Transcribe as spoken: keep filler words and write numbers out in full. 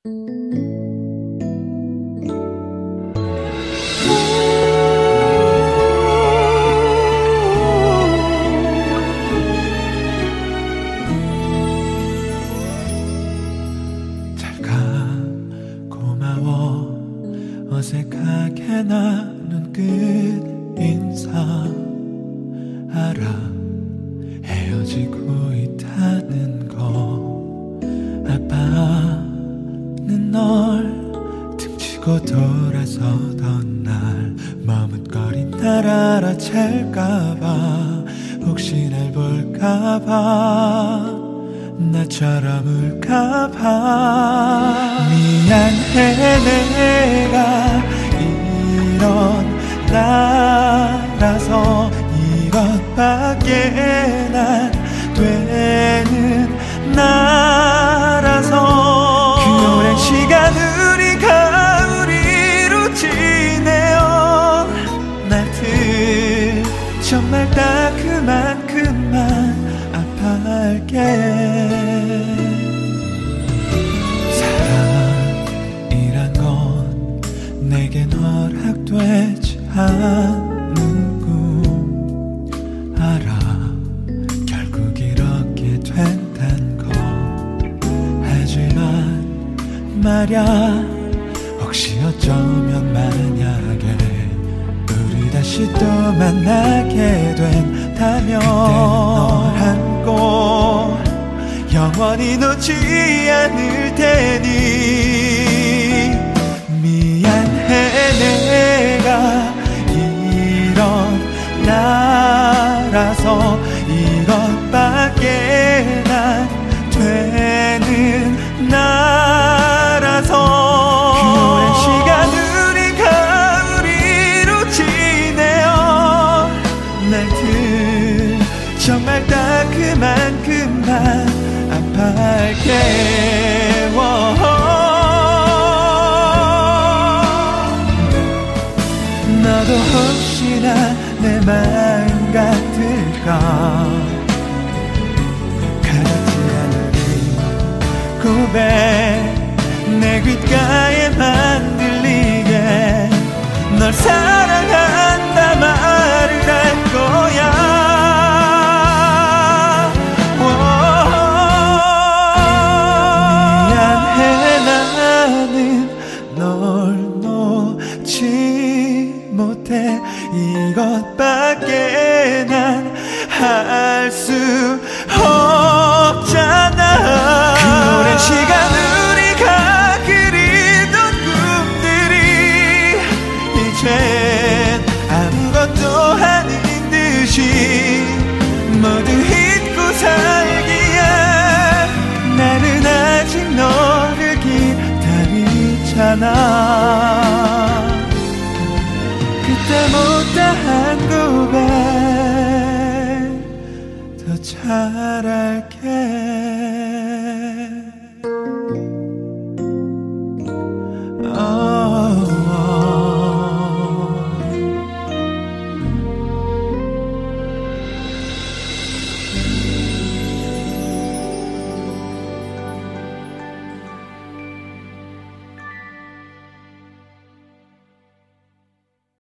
어색하게 나 눈끝 인사 알아 헤어지고 있다는 거 아빠는 널 등지고 돌아서던 날 머뭇거린 날 알아챌까봐 혹시 날 볼까봐 나처럼 울까봐 미안해 내가 이런 나라서 이것밖에 난 되는 나라서 그 오랜 시간 우리가 우리로 지내어 날들 정말 딱 그만큼만 아파할게 사랑이란 건 내겐 허락되지 않는 꿈 알아 결국 이렇게 된단 거 하지만 말야 혹시 어쩌면 만약에 우리 다시 또 만나게 된다면 그때는 널 안고 영원히 놓지 않을 테니 미안해 내가 이런 나라서 이것밖에 난 되는 나라서 그 오랜 시간 우리가 우리로 지내어 날들 정말 딱 그만큼만 아파할게 너도 혹시나 내 마음 같을까 가볍지 않은 고백 내 귓가에만 들리게 널 사랑한다 말을 할 거야 못해 이것밖에 난 할 수 없잖아 그 오랜 시간 우리가 그리던 꿈들이 이젠 아무것도 아닌 듯이 모두 잊고 살기에 나는 아직 너를 기다리잖아 그때 못다한 고백 더 잘할게